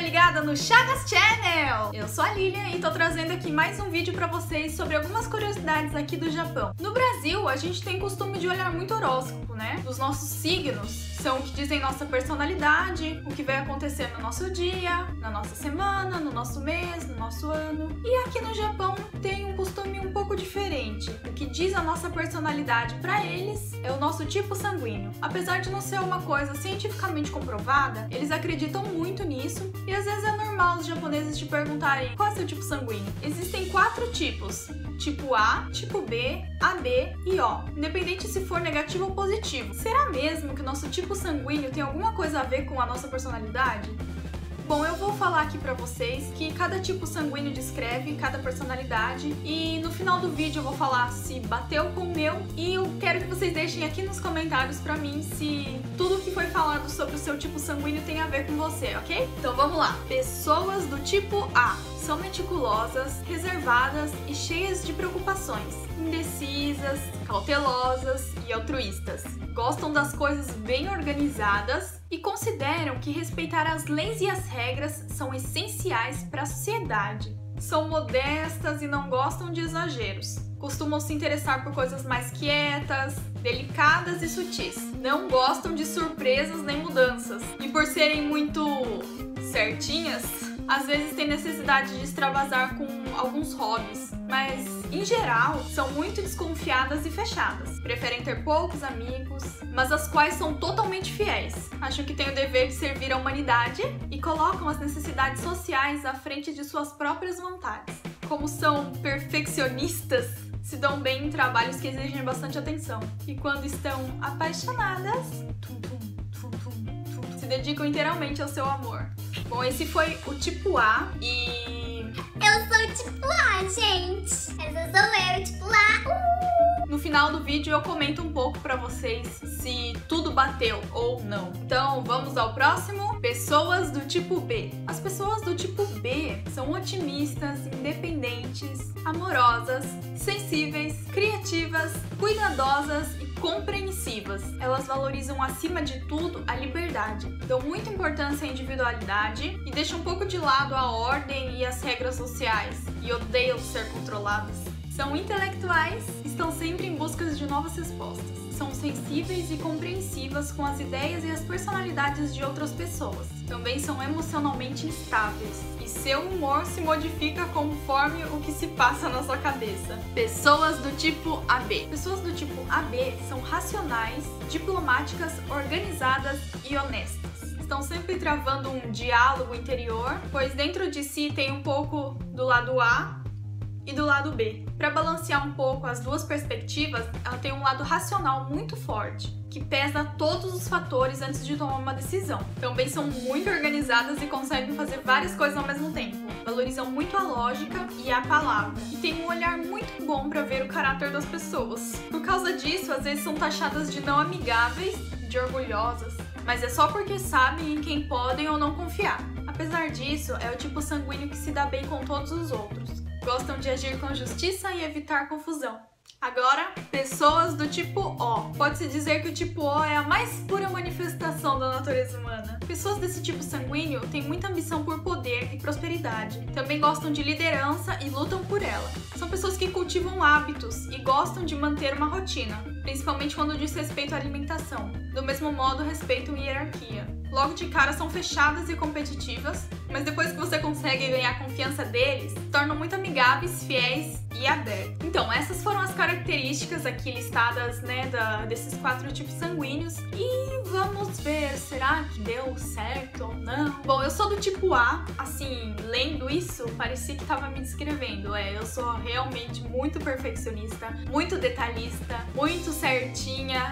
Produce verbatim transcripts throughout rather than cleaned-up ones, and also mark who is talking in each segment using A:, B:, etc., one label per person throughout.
A: ligada no Chagas Channel! Eu sou a Lilian e tô trazendo aqui mais um vídeo pra vocês sobre algumas curiosidades aqui do Japão. No Brasil, a gente tem costume de olhar muito horóscopo, né? Os nossos signos são o que dizem nossa personalidade, o que vai acontecer no nosso dia, na nossa semana, no nosso mês, no nosso ano. E aqui no Japão tem um costume um pouco diferente. O que diz a nossa personalidade pra eles é o nosso tipo sanguíneo. Apesar de não ser uma coisa cientificamente comprovada, eles acreditam muito nisso e às vezes é normal os japoneses te perguntarem qual é o seu tipo sanguíneo. Existem quatro tipos: tipo A, tipo B, A B e O, independente se for negativo ou positivo. Será mesmo que o nosso tipo sanguíneo tem alguma coisa a ver com a nossa personalidade? Bom, eu vou falar aqui pra vocês que cada tipo sanguíneo descreve cada personalidade e no final do vídeo eu vou falar se bateu com o meu e eu quero que vocês deixem aqui nos comentários pra mim se tudo que foi falado sobre o seu tipo sanguíneo tem a ver com você, ok? Então vamos lá! Pessoas do tipo A são meticulosas, reservadas e cheias de preocupações, indecisas, cautelosas e altruístas. Gostam das coisas bem organizadas e consideram que respeitar as leis e as regras são essenciais para a sociedade. São modestas e não gostam de exageros. Costumam se interessar por coisas mais quietas, delicadas e sutis. Não gostam de surpresas nem mudanças. E por serem muito certinhas, às vezes têm necessidade de extravasar com alguns hobbies, mas em geral são muito desconfiadas e fechadas. Preferem ter poucos amigos, mas as quais são totalmente fiéis. Acham que têm o dever de servir à humanidade e colocam as necessidades sociais à frente de suas próprias vontades. Como são perfeccionistas, se dão bem em trabalhos que exigem bastante atenção. E quando estão apaixonadas, tum, tum, tum, tum, tum, se dedicam inteiramente ao seu amor. Bom, esse foi o tipo A e...
B: Eu sou o tipo A, gente! Essa sou eu, tipo A! Uh!
A: No final do vídeo eu comento um pouco pra vocês se tudo bateu ou não. Então vamos ao próximo. Pessoas do tipo B. As pessoas do tipo B são otimistas, independentes, amorosas, sensíveis, criativas, cuidadosas e compreensivas. Elas valorizam acima de tudo a liberdade, dão muita importância à individualidade e deixam um pouco de lado a ordem e as regras sociais e odeiam ser controladas. São intelectuais, estão sempre em busca de novas respostas. São sensíveis e compreensivas com as ideias e as personalidades de outras pessoas. Também são emocionalmente instáveis e seu humor se modifica conforme o que se passa na sua cabeça. Pessoas do tipo A B. Pessoas do tipo A B são racionais, diplomáticas, organizadas e honestas. Estão sempre travando um diálogo interior, pois dentro de si tem um pouco do lado A e do lado B. Para balancear um pouco as duas perspectivas, ela tem um lado racional muito forte, que pesa todos os fatores antes de tomar uma decisão. Também são muito organizadas e conseguem fazer várias coisas ao mesmo tempo. Valorizam muito a lógica e a palavra. E tem um olhar muito bom para ver o caráter das pessoas. Por causa disso, às vezes são taxadas de não amigáveis, de orgulhosas, mas é só porque sabem em quem podem ou não confiar. Apesar disso, é o tipo sanguíneo que se dá bem com todos os outros. Gostam de agir com justiça e evitar confusão. Agora, pessoas do tipo O. Pode-se dizer que o tipo O é a mais pura manifestação da natureza humana. Pessoas desse tipo sanguíneo têm muita ambição por poder e prosperidade. Também gostam de liderança e lutam por ela. São pessoas que cultivam hábitos e gostam de manter uma rotina, principalmente quando diz respeito à alimentação. Do mesmo modo, respeitam hierarquia. Logo de cara são fechadas e competitivas, mas depois que você consegue ganhar a confiança deles, se tornam muito amigáveis, fiéis e abertos. Então, essas foram as características aqui listadas, né, da, desses quatro tipos sanguíneos. E vamos ver, será que deu certo ou não? Bom, eu sou do tipo A, assim, lendo isso, parecia que tava me descrevendo. É, eu sou realmente muito perfeccionista, muito detalhista, muito certinha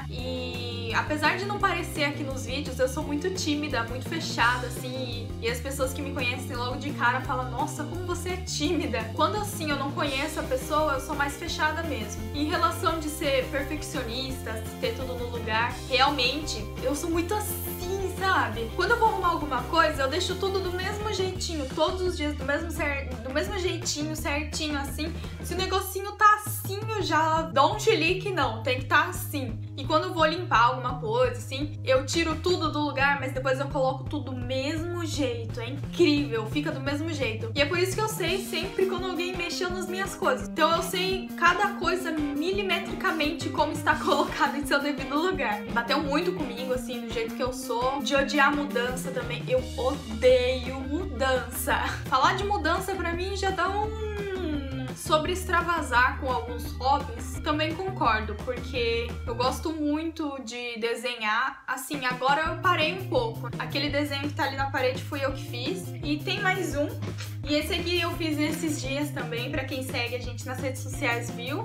A: e apesar de não parecer aqui nos vídeos, eu sou muito tímida, muito fechada, assim, e, e as pessoas que me conhecem logo de cara falam: nossa, como você é tímida. Quando assim eu não conheço a pessoa, eu sou mais fechada mesmo. Em relação de ser perfeccionista, ter tudo no lugar, realmente eu sou muito assim, sabe? Quando eu vou arrumar alguma coisa, eu deixo tudo do mesmo jeitinho, todos os dias do mesmo, cer do mesmo jeitinho, certinho, assim. Se o negocinho tá assim, tracinho já dou um chilique, não, tem que estar assim. E quando eu vou limpar alguma coisa, assim, eu tiro tudo do lugar, mas depois eu coloco tudo do mesmo jeito. É incrível, fica do mesmo jeito. E é por isso que eu sei sempre quando alguém mexeu nas minhas coisas. Então eu sei cada coisa milimetricamente como está colocada em seu devido lugar. Bateu muito comigo, assim, do jeito que eu sou. De odiar mudança também. Eu odeio mudança. Falar de mudança pra mim já dá um... Sobre extravasar com alguns hobbies, também concordo, porque eu gosto muito de desenhar. Assim, agora eu parei um pouco. Aquele desenho que tá ali na parede fui eu que fiz. E tem mais um. E esse aqui eu fiz nesses dias também, pra quem segue a gente nas redes sociais viu.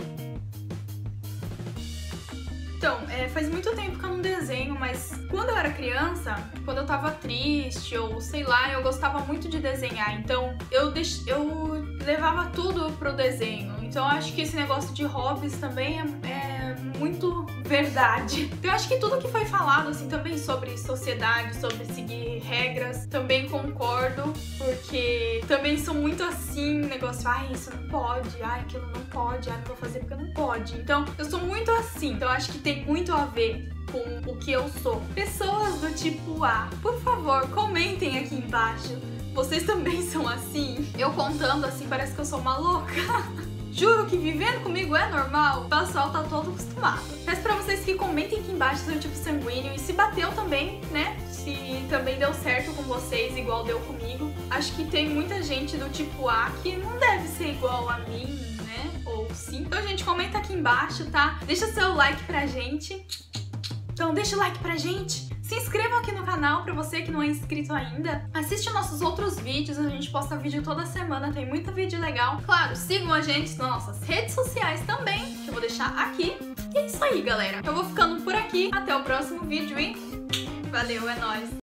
A: Então, é, faz muito tempo que eu não desenho, mas quando eu era criança, quando eu tava triste ou sei lá, eu gostava muito de desenhar. Então, eu, deix... eu levava tudo pro desenho. Então, eu acho que esse negócio de hobbies também é, é muito verdade. Eu acho que tudo que foi falado, assim, também sobre sociedade, sobre seguir regras, também concordo, porque também sou muito assim, negócio, ai, isso não pode, ai, aquilo não pode, ai, não vou fazer porque não pode. Então, eu sou muito assim, então eu acho que tem muito a ver com o que eu sou. Pessoas do tipo A, por favor, comentem aqui embaixo. Vocês também são assim? Eu contando assim, parece que eu sou uma louca. Juro que vivendo comigo é normal, o pessoal tá todo acostumado. Peço pra vocês que comentem aqui embaixo se é o tipo sanguíneo e se bateu também, né? Se também deu certo com vocês, igual deu comigo. Acho que tem muita gente do tipo A que não deve ser igual a mim, né? Ou sim. Então, gente, comenta aqui embaixo, tá? Deixa seu like pra gente. Então, deixa o like pra gente. Se inscrevam aqui no canal pra você que não é inscrito ainda. Assiste nossos outros vídeos, a gente posta vídeo toda semana, tem muito vídeo legal. Claro, sigam a gente nas nossas redes sociais também, que eu vou deixar aqui. E é isso aí, galera. Eu vou ficando por aqui. Até o próximo vídeo e valeu, é nóis!